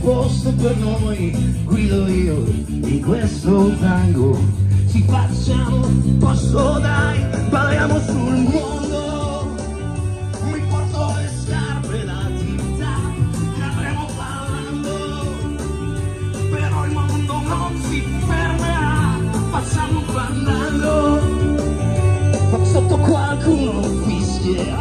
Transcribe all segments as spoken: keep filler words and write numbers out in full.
posto per noi, guido io in questo tango. Ci facciamo posto, dai, balliamo sul mondo. Mi porto le scarpe, l'attività che andremo ballando. Però il mondo non si fermerà, facciamo ballando. Ma sotto qualcuno fischierà.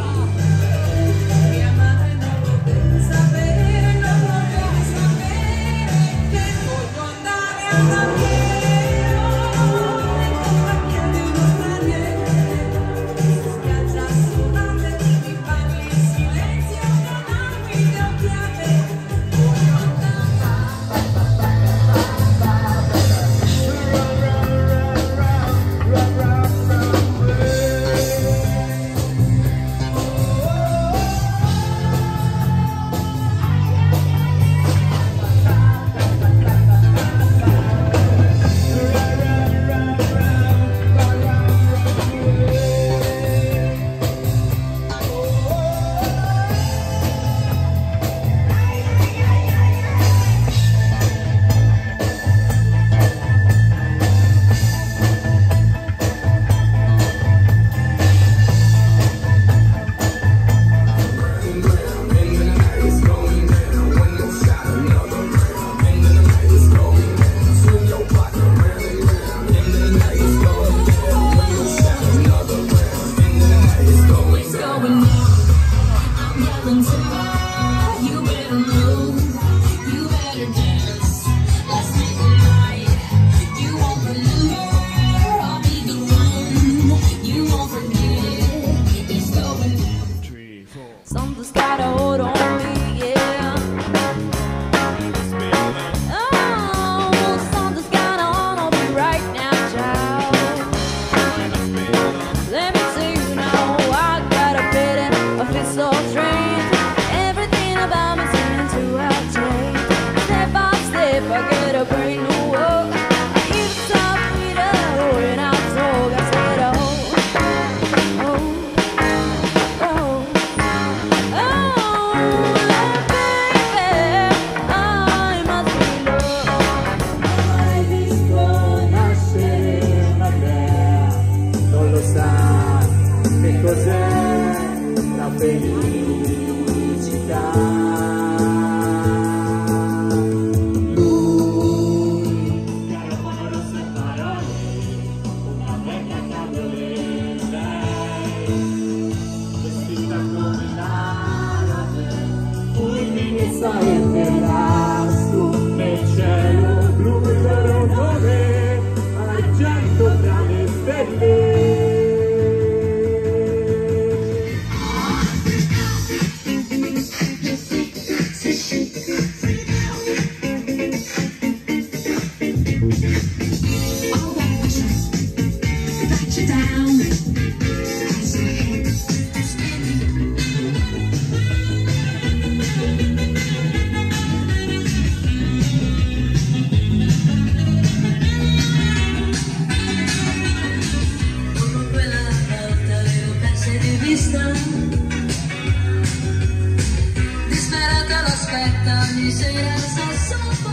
Something's got a hold on me, yeah. Oh, something's got a hold on me right now, child. Let me tell you now, I got a feeling, I feel so strange. Everything about me seems to have changed. Step by step, I get a brand new world. I even stop freedom when I'm told. I said, oh, oh, oh. Felicità. Lui che al lavoro se parole, una vecchia cabriolet, lei vestita come l'arabe, fulmini che sarebbe lassù nel cielo blu il loro odore, argento tra le stelle. Disperata l'aspetta, ogni sera sa solo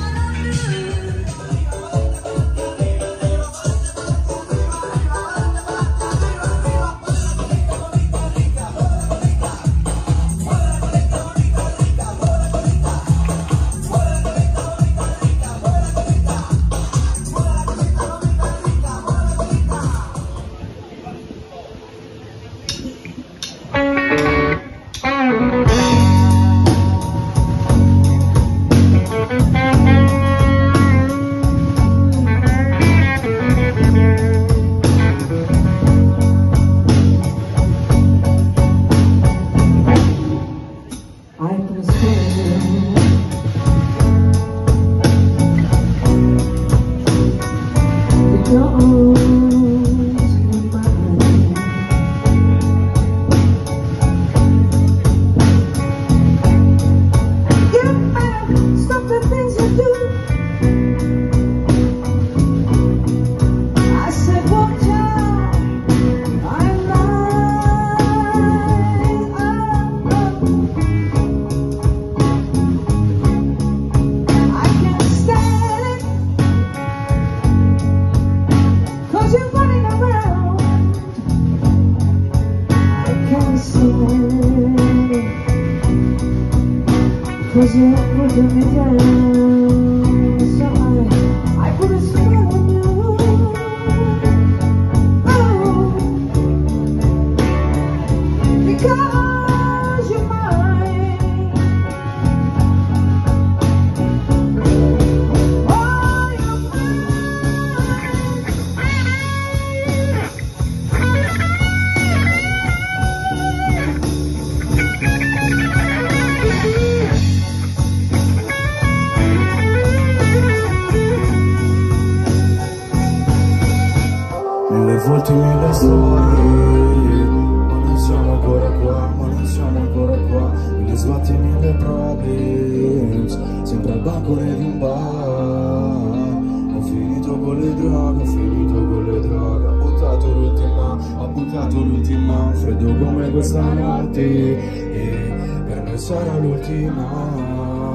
Mille volte mille storie, ma non siamo ancora qua, ma non siamo ancora qua. Mille sbatti e mille problems, sembra il bancone di un bar. Ho finito con le droghe, ho finito con le droghe. Ho buttato l'ultima, ho buttato l'ultima. Freddo come questa notte, e per noi sarà l'ultima.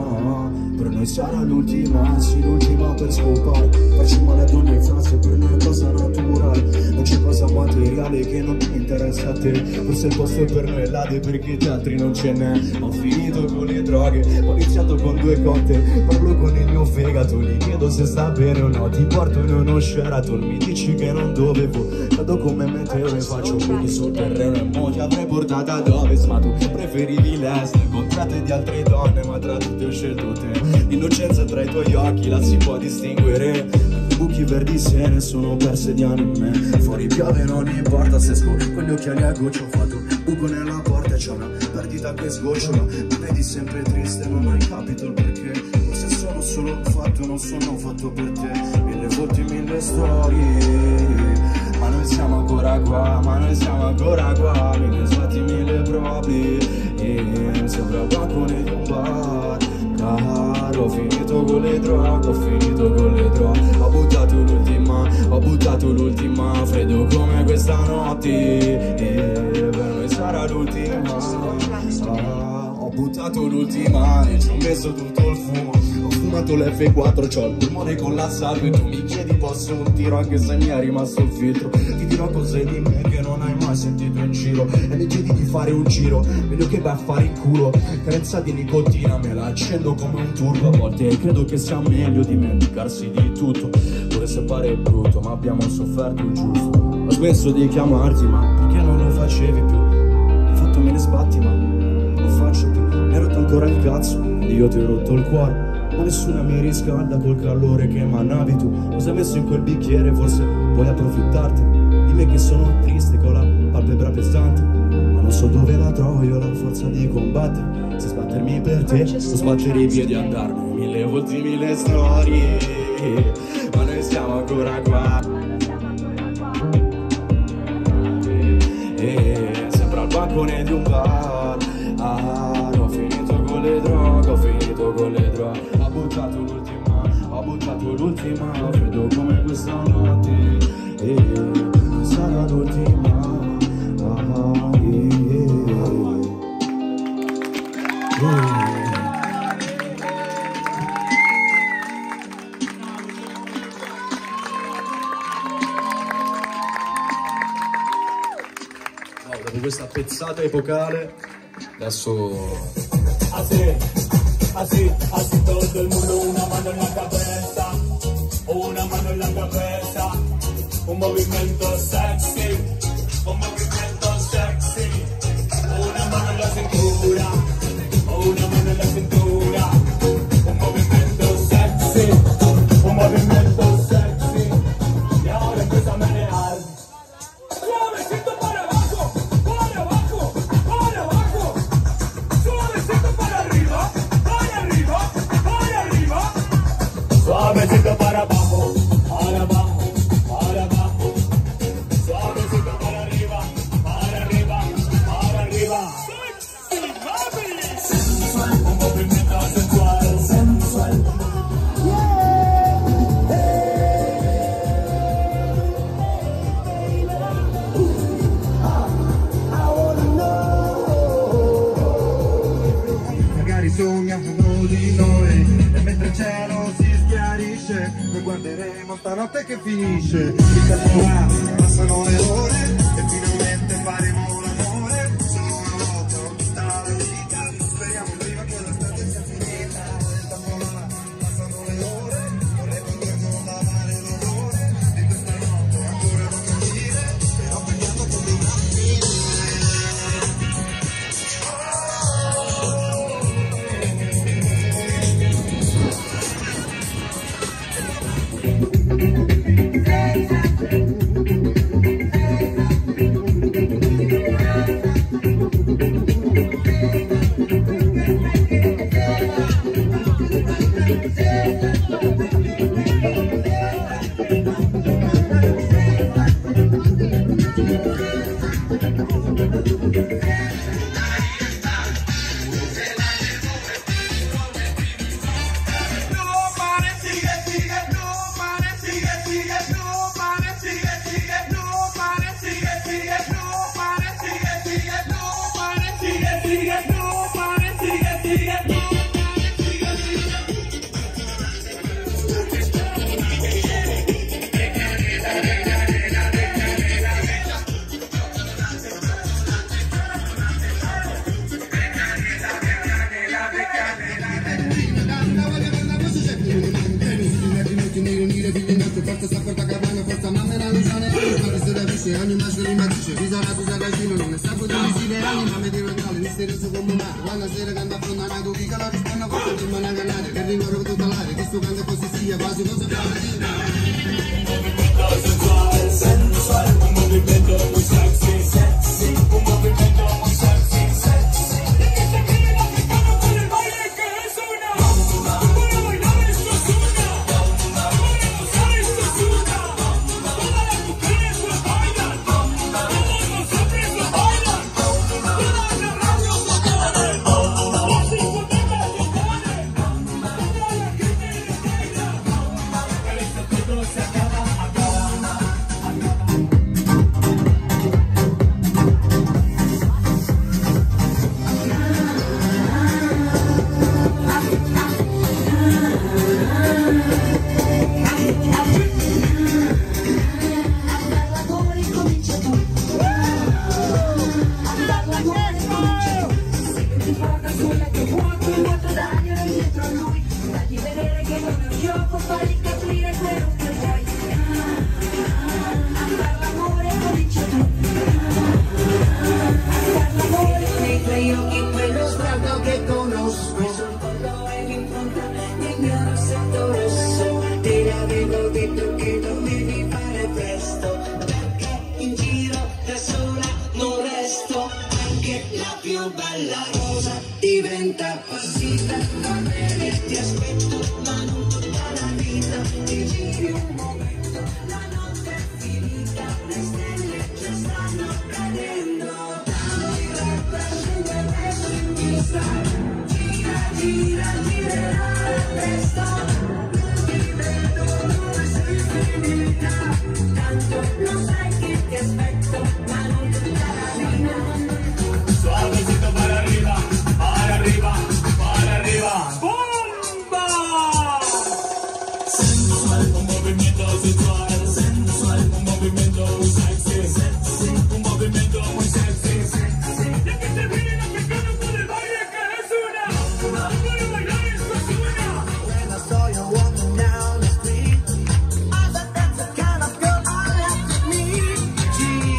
Per noi sarà l'ultima, sì l'ultima per scopare. Farci male ad ogni frase, per noi è cosa naturale. Non c'è cosa materiale che non ti interessa a te. Forse il posto per noi è l'ade perché gli altri non ce n'è. Ho finito con le droghe, ho iniziato con due cocktail. Parlo con il mio fegato, gli chiedo se sta bene o no. Ti porto in uno Sheraton, mi dici che non dovevo. Cado come meteo e faccio piedi sul terreno. E mo ti avrei portato ad ovest, ma tu preferivi l'est. Incontrate di altre donne, ma tra tutte ho scelto te. L'innocenza tra i tuoi occhi la si può distinguere. Buchi verdi se ne sono perse di anni in me. Fuori piove non importa se esco con gli occhiali a goccia. Ho fatto un buco nella porta e c'è una perdita che sgocciola. Mi vedi sempre triste, non hai capito il perché. Forse sono solo un fatto, non sono fatto per te. Mille volte, mille storie, ma noi siamo ancora qua, ma noi siamo ancora qua. Mille sbatti, mille problemi, e sembra il bancone di un bar. Ho finito con le droghe, ho finito con le droghe. Ho buttato l'ultima, ho buttato l'ultima. Freddo come questa notte, e per noi sarà l'ultima. Ah, ho buttato l'ultima e ci ho messo tutto il fumo. Ho fumato l'F quattro, c'ho il polmone collassato. E tu mi chiedi posso un tiro anche se mi è rimasto il filtro. Ti dirò cose di me che non hai mai sentito in giro. E mi chiedi di fare un giro, meglio che vai a fare in culo. Carezza di nicotina me la accendo come un turbo. A volte credo che sia meglio dimenticarsi di tutto. Pure se pare brutto, ma abbiamo sofferto il giusto. Ho smesso di chiamarti, ma perché non lo facevi più? Hai fatto me ne sbatti, ma non lo faccio più. Mi hai rotto ancora il cazzo, ed io ti ho rotto il cuore. Ma nessuna mi riscalda col calore che emanavi tu. Cosa hai messo in quel bicchiere? Forse puoi approfittarti di me che sono triste, che ho la palpebra pesante. Ma non so dove la trovo io la forza di combattere. Se sbattermi per te, o sbattere i piedi e andarmene. Mille volte, mille storie, ma noi siamo ancora qua. E sembra il bancone di un bar. Ah, ho finito con le droghe, ho finito con le droghe. Ho buttato l'ultima, ho buttato l'ultima. Freddo come questa notte, e sarà l'ultima. Ah, yeah. Wow, dopo questa pezzata epocale, adesso... Así, así, así todo el mundo, una mano en la cabeza, una mano en la cabeza, un movimiento sexy, un movimiento sexy, una mano en la cintura, una mano en la cintura, un movimiento sexy, un movimiento sexy, y ahora empieza a menear. Suavecito para abajo, para abajo, para abajo, suavecito para arriba, para arriba, para arriba, suavecito para abajo, para abajo, para abajo, suavecito para arriba, para arriba, para arriba. Sensual, un movimiento sensual, sensual. Magari sogniamo di noi, e mentre il cielo si schiarisce, noi guarderemo stanotte che finisce. Il tempo va, passano le ore, e finalmente faremo l'amore. Solo una volta, tutta la vita, speriamo prima che la stagione sia finita. dice, ogni maschio ma dice, visa la cosa casino, non è stato di visire anima, medievale, misterioso come mare, quando sera canta affrontanato, chi la risponda con il primo una canale, che rincorre tutta l'aria, che sto canta così sia, quasi non si fa vedere. Sensual, sensual, un movimento muy sexy, sexy, un movimento muy sexy, sexy. De que te queden africano con el baile que es una. Para bailar esto es una. Para gozar esto es una. Todas las mujeres lo bailan, todos los hombres lo bailan, todas las radios lo ponen, las discotecas lo ponen, toda la gente lo baila. Pero esto todo se acaba acá. Bella rosa diventa passita, va bene, ti aspetto, ma non tutta la vita, ti giri un momento, la notte è finita, le stelle già stanno cadendo, gira, scende adesso in vista, gira, gira, girerà la testa, non ti vedo dove sei finita, tanto lo sai che ti aspetto, ma non tutta la vita. Suavecito para arriba, para arriba, para arriba. ¡Bomba! Sensual, un movimiento sensual, sensual, un movimiento muy sexy, sexy, un movimiento muy sexy, sexy. Ya que te vienen africanos con el baile que es una. Para bailar esto es una. When I saw you walking down the street, I thought that's the kind of girl I like to meet. Gee,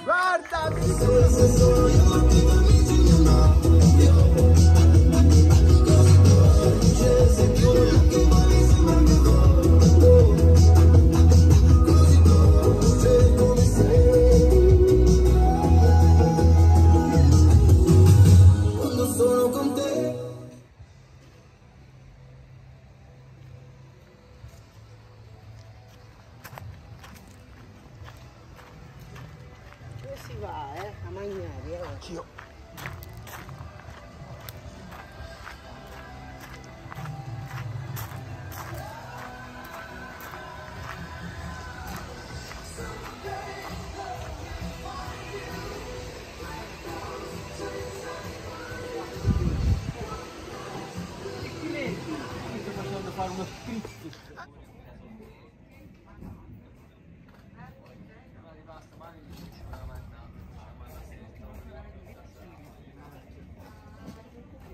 Quando sono con te. Dove si va, eh? A mangiare, eh? Anch'io. Fare uno spritz.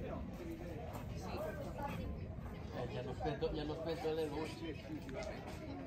Eh, gli hanno spento, gli hanno spento le luci.